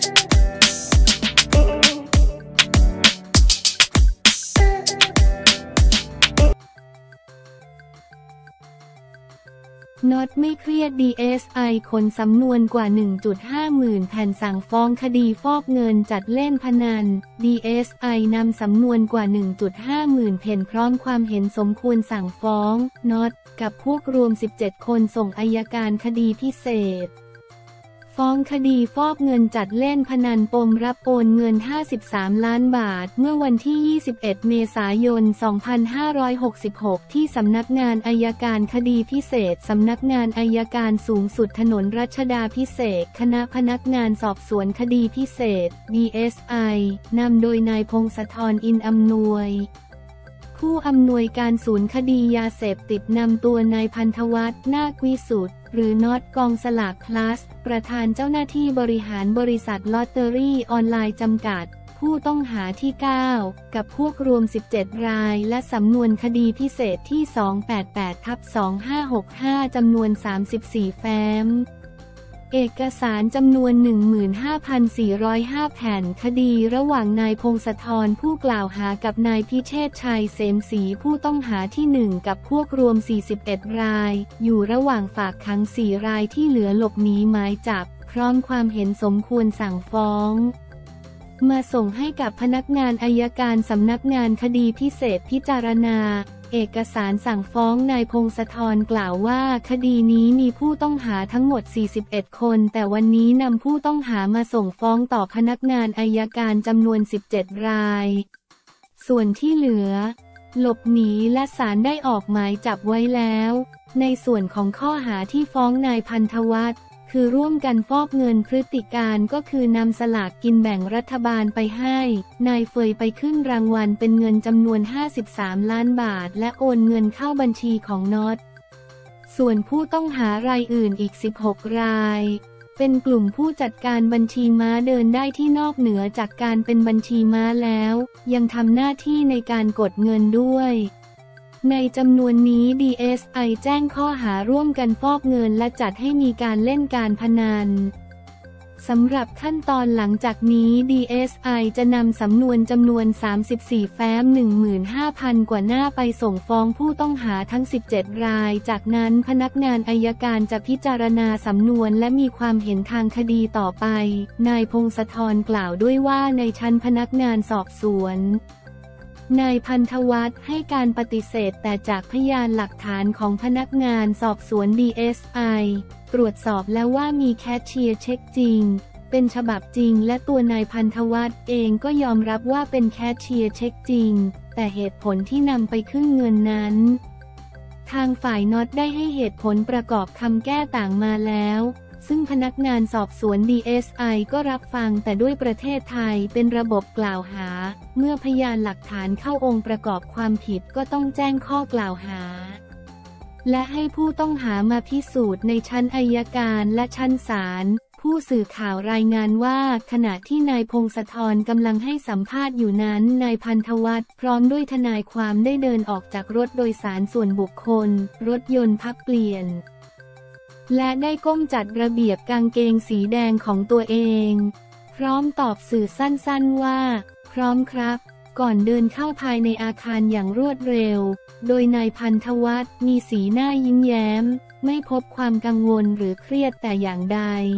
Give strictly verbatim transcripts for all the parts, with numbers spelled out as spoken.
น็อตไม่เครียด ดี เอส ไอ ขนสำนวนกว่า หนึ่งจุดห้า หมื่นแผ่นสั่งฟ้องคดีฟอกเงินจัดเล่นพนัน ดี เอส ไอ นำสำนวนกว่า หนึ่งจุดห้า หมื่นแผ่นพร้อมความเห็นสมควรสั่งฟ้องน็อตกับพวกรวม สิบเจ็ด คนส่งอัยการคดีพิเศษฟ้องคดีฟอกเงินจัดเล่นพนันปมรับโอนเงินห้าสิบสามล้านบาทเมื่อวันที่ยี่สิบเอ็ดเมษายนสองพันห้าร้อยหกสิบหกที่สำนักงานอัยการคดีพิเศษสำนักงานอัยการสูงสุดถนนรัชดาภิเษกคณะพนักงานสอบสวนคดีพิเศษ ดี เอส ไอ นำโดยนายพงศธรอินอำนวยผู้อำนวยการศูนย์คดียาเสพติดนำตัวนายพันธวัฒน์นาควิสุทธิ์หรือน็อตกองสลากพลัสประธานเจ้าหน้าที่บริหารบริษัทลอตเตอรี่ออนไลน์จำกัดผู้ต้องหาที่ เก้า กับพวกรวม สิบเจ็ด รายและสำนวนคดีพิเศษที่ สองแปดแปดทับสองห้าหกห้า จำนวน สามสิบสี่ แฟ้มเอกสารจำนวน หนึ่งหมื่นห้าพันสี่ร้อยห้า แผ่นคดีระหว่างนายพงศธรผู้กล่าวหากับนายพิเชษชัยเสมศรีผู้ต้องหาที่หนึ่งกับพวกรวมสี่สิบเอ็ดรายอยู่ระหว่างฝากขังสี่รายที่เหลือหลบหนีหมายจับพร้อมความเห็นสมควรสั่งฟ้องมาส่งให้กับพนักงานอัยการสำนักงานคดีพิเศษพิจารณาเอกสารสั่งฟ้องนายพงศธรกล่าวว่าคดีนี้มีผู้ต้องหาทั้งหมดสี่สิบเอ็ดคนแต่วันนี้นำผู้ต้องหามาส่งฟ้องต่อพนักงานอัยการจำนวนสิบเจ็ดรายส่วนที่เหลือหลบหนีและศาลได้ออกหมายจับไว้แล้วในส่วนของข้อหาที่ฟ้องนายพันธวัฒน์คือร่วมกันฟอกเงินพฤติการก็คือนำสลากกินแบ่งรัฐบาลไปให้นายเฟยไปขึ้นรางวัลเป็นเงินจำนวนห้าสิบสามล้านบาทและโอนเงินเข้าบัญชีของน็อตส่วนผู้ต้องหารายอื่นอีกสิบหกรายเป็นกลุ่มผู้จัดการบัญชีม้าเดินได้ที่นอกเหนือจากการเป็นบัญชีม้าแล้วยังทำหน้าที่ในการกดเงินด้วยในจำนวนนี้ ดี เอส ไอ แจ้งข้อหาร่วมกันฟอกเงินและจัดให้มีการเล่นการพนันสำหรับขั้นตอนหลังจากนี้ ดี เอส ไอ จะนำสำนวนจำนวนสามสิบสี่แฟ้ม หนึ่งหมื่นห้าพัน กว่าหน้าไปส่งฟ้องผู้ต้องหาทั้งสิบเจ็ดรายจากนั้นพนักงานอัยการจะพิจารณาสำนวนและมีความเห็นทางคดีต่อไปนายพงศธรกล่าวด้วยว่าในชั้นพนักงานสอบสวนนายพันธวัฒน์ให้การปฏิเสธแต่จากพยานหลักฐานของพนักงานสอบสวน ดี เอส ไอ ตรวจสอบแล้วว่ามีแคชเชียร์เช็คจริงเป็นฉบับจริงและตัวนายพันธวัฒน์เองก็ยอมรับว่าเป็นแคชเชียร์เช็คจริงแต่เหตุผลที่นำไปขึ้นเงินนั้นทางฝ่ายน็อตได้ให้เหตุผลประกอบคำแก้ต่างมาแล้วซึ่งพนักงานสอบสวน ดี เอส ไอ ก็รับฟังแต่ด้วยประเทศไทยเป็นระบบกล่าวหาเมื่อพยานหลักฐานเข้าองค์ประกอบความผิดก็ต้องแจ้งข้อกล่าวหาและให้ผู้ต้องหามาพิสูจน์ในชั้นอัยการและชั้นศาลผู้สื่อข่าวรายงานว่าขณะที่นายพงศธรกำลังให้สัมภาษณ์อยู่นั้นนายพันธวัฒน์พร้อมด้วยทนายความได้เดินออกจากรถโดยสารส่วนบุคคลรถยนต์พักเปลี่ยนและได้ก้มจัดระเบียบกางเกงสีแดงของตัวเองพร้อมตอบสื่อสั้นๆว่าพร้อมครับก่อนเดินเข้าภายในอาคารอย่างรวดเร็วโดยนายพันธวัฒน์มีสีหน้ายิ้มแย้มไม่พบความกังวลหรือเครียดแต่อย่างใด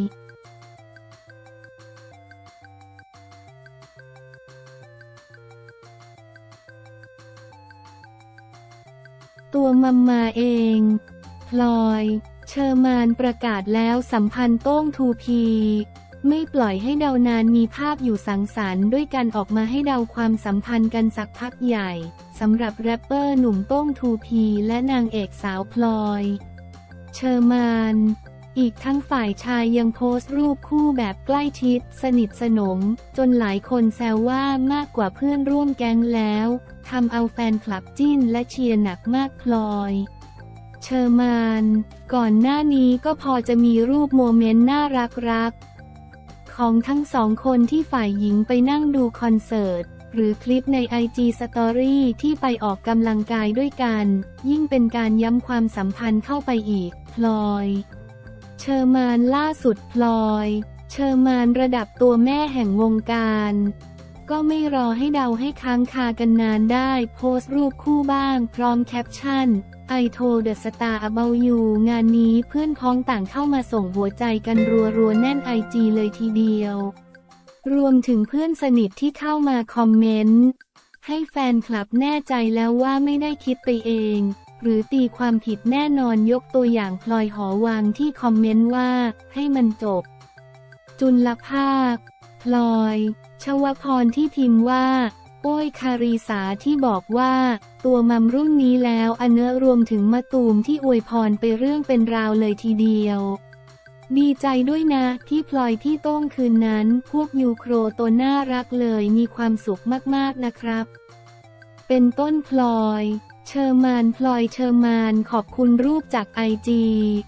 ตัวมัมมาเองพลอยเชอร์มานประกาศแล้วสัมพันธ์โต้งทูพีไม่ปล่อยให้เดานานมีภาพอยู่สังสรรค์ด้วยกันออกมาให้เดาความสัมพันธ์กันสักพักใหญ่สำหรับแรปเปอร์หนุ่มโต้งทูพีและนางเอกสาวพลอยเชอร์มานอีกทั้งฝ่ายชายยังโพสต์รูปคู่แบบใกล้ชิดสนิทสนมจนหลายคนแซวว่ามากกว่าเพื่อนร่วมแก๊งแล้วทำเอาแฟนคลับจิ้นและเชียร์หนักมากพลอยเชอร์มานก่อนหน้านี้ก็พอจะมีรูปโมเมนต์น่ารักรักของทั้งสองคนที่ฝ่ายหญิงไปนั่งดูคอนเสิร์ตหรือคลิปใน ไอ จี Story ที่ไปออกกำลังกายด้วยกันยิ่งเป็นการย้ำความสัมพันธ์เข้าไปอีกพลอยเชอร์มานล่าสุดพลอยเชเชอร์มานระดับตัวแม่แห่งวงการก็ไม่รอให้เดาให้ค้างคากันนานได้โพสต์รูปคู่บ้างพร้อมแคปชั่น I told the star about you งานนี้เพื่อนพ้องต่างเข้ามาส่งหัวใจกันรัวๆแน่นไอจีเลยทีเดียวรวมถึงเพื่อนสนิทที่เข้ามาคอมเมนต์ให้แฟนคลับแน่ใจแล้วว่าไม่ได้คิดไปเองหรือตีความผิดแน่นอนยกตัวอย่างพลอยหอวังที่คอมเมนต์ว่าให้มันจบจุลภาคพลอยชวพรที่พิมพ์ว่าโอ้ยคารีสาที่บอกว่าตัวมัมรุ่นนี้แล้วอันเนื้อรวมถึงมะตูมที่อวยพรไปเรื่องเป็นราวเลยทีเดียวดีใจด้วยนะที่พลอยพี่โต้งคืนนั้นพวกยูโครตัวน่ารักเลยมีความสุขมากๆนะครับเป็นต้นพลอยเชอร์มานพลอยเชอร์มานขอบคุณรูปจากไอจี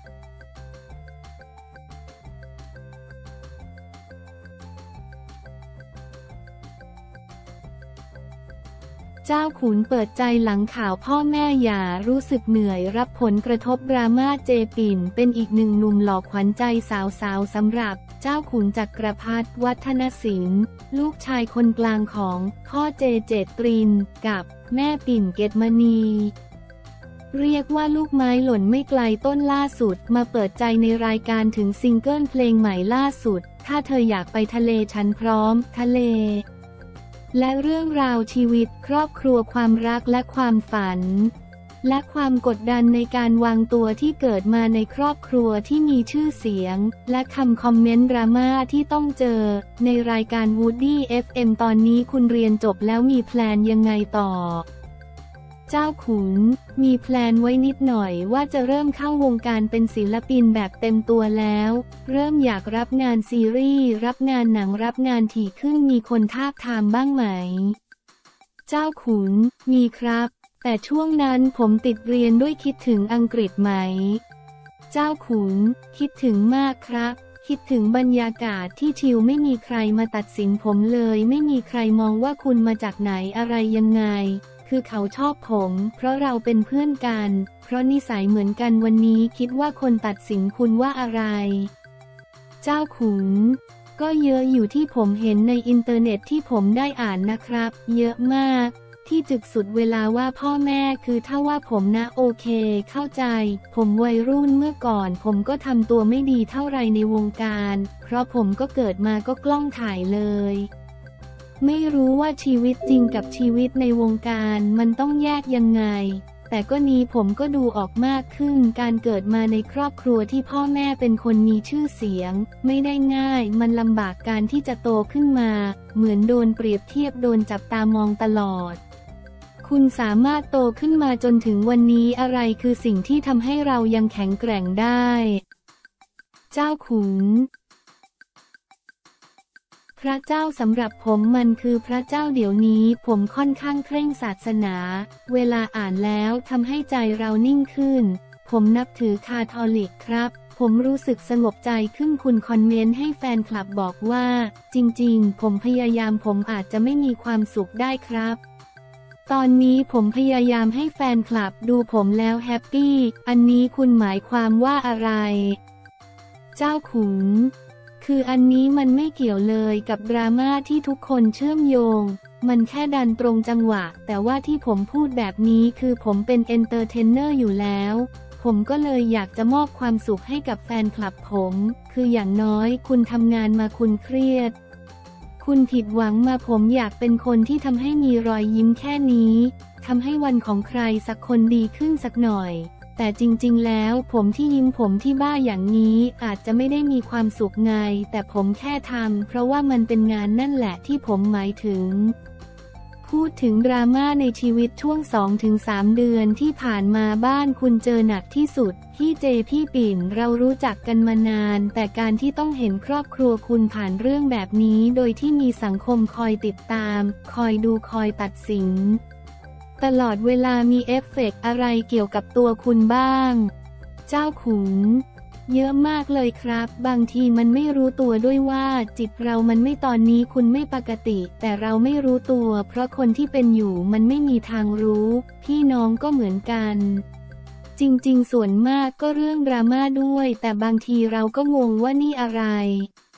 เจ้าขุนเปิดใจหลังข่าวพ่อแม่หย่ารู้สึกเหนื่อยรับผลกระทบดราม่าเจปิ่นเป็นอีกหนึ่งหนุ่มหล่อขวัญใจสาวๆสำหรับเจ้าขุนจักรพัฒน์วัฒนศิลป์ลูกชายคนกลางของพ่อเจเจตรินกับแม่ปิ่นเกตมณีเรียกว่าลูกไม้หล่นไม่ไกลต้นล่าสุดมาเปิดใจในรายการถึงซิงเกิลเพลงใหม่ล่าสุดถ้าเธออยากไปทะเลฉันพร้อมทะเลและเรื่องราวชีวิตครอบครัวความรักและความฝันและความกดดันในการวางตัวที่เกิดมาในครอบครัวที่มีชื่อเสียงและคำคอมเมนต์ดราม่าที่ต้องเจอในรายการ Woody เอฟ เอ็ม ตอนนี้คุณเรียนจบแล้วมีแพลนยังไงต่อเจ้าขุนมีแพลนไว้นิดหน่อยว่าจะเริ่มเข้าวงการเป็นศิลปินแบบเต็มตัวแล้วเริ่มอยากรับงานซีรีส์รับงานหนังรับงานถี่ขึ้นมีคนทาบทามบ้างไหมเจ้าขุนมีครับแต่ช่วงนั้นผมติดเรียนด้วยคิดถึงอังกฤษไหมเจ้าขุนคิดถึงมากครับคิดถึงบรรยากาศที่ชิลไม่มีใครมาตัดสินผมเลยไม่มีใครมองว่าคุณมาจากไหนอะไรยังไงคือเขาชอบผมเพราะเราเป็นเพื่อนกันเพราะนิสัยเหมือนกันวันนี้คิดว่าคนตัดสินคุณว่าอะไรเจ้าขุนก็เยอะอยู่ที่ผมเห็นในอินเทอร์เน็ตที่ผมได้อ่านนะครับเยอะมากที่จึกสุดเวลาว่าพ่อแม่คือถ้าว่าผมนะโอเคเข้าใจผมวัยรุ่นเมื่อก่อนผมก็ทำตัวไม่ดีเท่าไรในวงการเพราะผมก็เกิดมาก็กล้องถ่ายเลยไม่รู้ว่าชีวิตจริงกับชีวิตในวงการมันต้องแยกยังไงแต่ก็นี้ผมก็ดูออกมากขึ้นการเกิดมาในครอบครัวที่พ่อแม่เป็นคนมีชื่อเสียงไม่ได้ง่ายมันลำบากการที่จะโตขึ้นมาเหมือนโดนเปรียบเทียบโดนจับตามองตลอดคุณสามารถโตขึ้นมาจนถึงวันนี้อะไรคือสิ่งที่ทำให้เรายังแข็งแกร่งได้เจ้าขุนพระเจ้าสำหรับผมมันคือพระเจ้าเดี๋ยวนี้ผมค่อนข้างเคร่งศาสนาเวลาอ่านแล้วทำให้ใจเรานิ่งขึ้นผมนับถือคาทอลิกครับผมรู้สึกสงบใจขึ้นคุณคอมเมนต์ให้แฟนคลับบอกว่าจริงๆผมพยายามผมอาจจะไม่มีความสุขได้ครับตอนนี้ผมพยายามให้แฟนคลับดูผมแล้วแฮปปี้อันนี้คุณหมายความว่าอะไรเจ้าขุนคืออันนี้มันไม่เกี่ยวเลยกับดราม่าที่ทุกคนเชื่อมโยงมันแค่ดันตรงจังหวะแต่ว่าที่ผมพูดแบบนี้คือผมเป็นเอนเตอร์เทนเนอร์อยู่แล้วผมก็เลยอยากจะมอบความสุขให้กับแฟนคลับผมคืออย่างน้อยคุณทำงานมาคุณเครียดคุณผิดหวังมาผมอยากเป็นคนที่ทำให้มีรอยยิ้มแค่นี้ทำให้วันของใครสักคนดีขึ้นสักหน่อยแต่จริงๆแล้วผมที่ยิ้มผมที่บ้าอย่างนี้อาจจะไม่ได้มีความสุขไงแต่ผมแค่ทำเพราะว่ามันเป็นงานนั่นแหละที่ผมหมายถึงพูดถึงดราม่าในชีวิตช่วง สองถึงสาม เดือนที่ผ่านมาบ้านคุณเจอหนักที่สุดพี่เจพี่ปิ่นเรารู้จักกันมานานแต่การที่ต้องเห็นครอบครัวคุณผ่านเรื่องแบบนี้โดยที่มีสังคมคอยติดตามคอยดูคอยตัดสินตลอดเวลามีเอฟเฟกต์อะไรเกี่ยวกับตัวคุณบ้างเจ้าขุนเยอะมากเลยครับบางทีมันไม่รู้ตัวด้วยว่าจิตเรามันไม่ตอนนี้คุณไม่ปกติแต่เราไม่รู้ตัวเพราะคนที่เป็นอยู่มันไม่มีทางรู้พี่น้องก็เหมือนกันจริงๆส่วนมากก็เรื่องดราม่าด้วยแต่บางทีเราก็งงว่านี่อะไร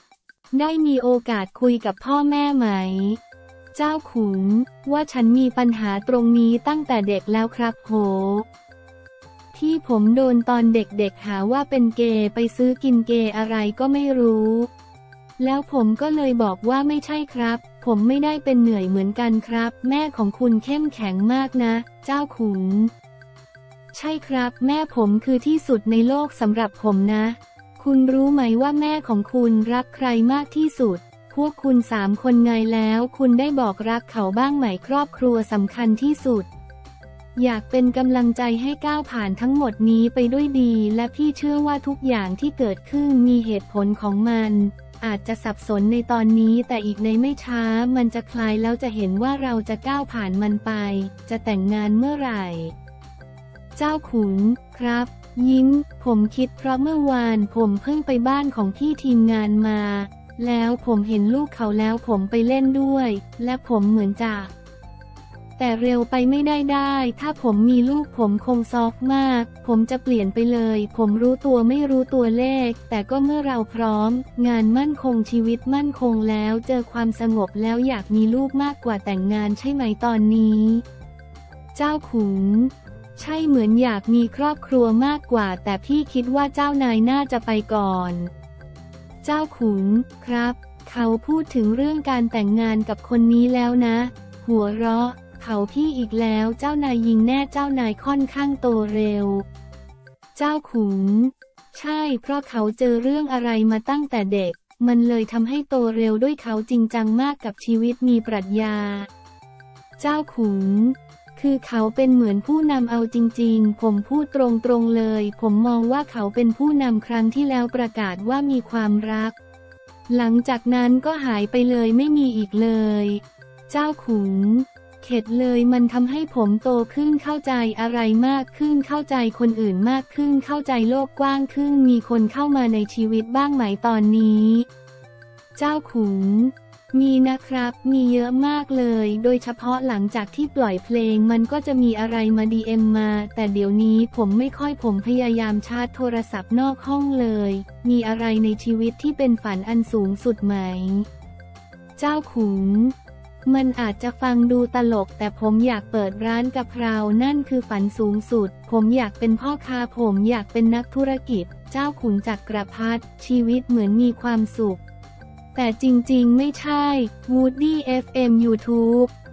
ได้มีโอกาสคุยกับพ่อแม่ไหมเจ้าขุนว่าฉันมีปัญหาตรงนี้ตั้งแต่เด็กแล้วครับโหที่ผมโดนตอนเด็กๆหาว่าเป็นเกย์ไปซื้อกินเกย์อะไรก็ไม่รู้แล้วผมก็เลยบอกว่าไม่ใช่ครับผมไม่ได้เป็นเหนื่อยเหมือนกันครับแม่ของคุณเข้มแข็งมากนะเจ้าขุนใช่ครับแม่ผมคือที่สุดในโลกสำหรับผมนะคุณรู้ไหมว่าแม่ของคุณรักใครมากที่สุดพวกคุณสามคนไงแล้วคุณได้บอกรักเขาบ้างไหมครอบครัวสำคัญที่สุดอยากเป็นกำลังใจให้ก้าวผ่านทั้งหมดนี้ไปด้วยดีและพี่เชื่อว่าทุกอย่างที่เกิดขึ้นมีเหตุผลของมันอาจจะสับสนในตอนนี้แต่อีกในไม่ช้ามันจะคลายแล้วจะเห็นว่าเราจะก้าวผ่านมันไปจะแต่งงานเมื่อไหร่เจ้าขุนครับยิ้มผมคิดเพราะเมื่อวานผมเพิ่งไปบ้านของพี่ทีมงานมาแล้วผมเห็นลูกเขาแล้วผมไปเล่นด้วยและผมเหมือนจะแต่เร็วไปไม่ได้ได้ถ้าผมมีลูกผมคงซอฟต์มากผมจะเปลี่ยนไปเลยผมรู้ตัวไม่รู้ตัวเลขแต่ก็เมื่อเราพร้อมงานมั่นคงชีวิตมั่นคงแล้วเจอความสงบแล้วอยากมีลูกมากกว่าแต่งงานใช่ไหมตอนนี้เจ้าขุนใช่เหมือนอยากมีครอบครัวมากกว่าแต่พี่คิดว่าเจ้านายน่าจะไปก่อนเจ้าขุนครับเขาพูดถึงเรื่องการแต่งงานกับคนนี้แล้วนะหัวเราะเขาพี่อีกแล้วเจ้านายยิงแน่เจ้านายค่อนข้างโตเร็วเจ้าขุนใช่เพราะเขาเจอเรื่องอะไรมาตั้งแต่เด็กมันเลยทำให้โตเร็วด้วยเขาจริงจังมากกับชีวิตมีปรัชญาเจ้าขุนคือเขาเป็นเหมือนผู้นำเอาจริงๆผมพูดตรงๆเลยผมมองว่าเขาเป็นผู้นำครั้งที่แล้วประกาศว่ามีความรักหลังจากนั้นก็หายไปเลยไม่มีอีกเลยเจ้าขุนเข็ดเลยมันทำให้ผมโตขึ้นเข้าใจอะไรมากขึ้นเข้าใจคนอื่นมากขึ้นเข้าใจโลกกว้างขึ้นมีคนเข้ามาในชีวิตบ้างไหมตอนนี้เจ้าขุนมีนะครับมีเยอะมากเลยโดยเฉพาะหลังจากที่ปล่อยเพลงมันก็จะมีอะไรมา ดี เอ็ม มาแต่เดี๋ยวนี้ผมไม่ค่อยผมพยายามชาร์จโทรศัพท์นอกห้องเลยมีอะไรในชีวิตที่เป็นฝันอันสูงสุดไหมเจ้าขุนมันอาจจะฟังดูตลกแต่ผมอยากเปิดร้านกะเพรานั่นคือฝันสูงสุดผมอยากเป็นพ่อค้าผมอยากเป็นนักธุรกิจเจ้าขุนจักรพรรดิชีวิตเหมือนมีความสุขแต่จริงๆไม่ใช่ Woody เอฟ เอ็ม YouTube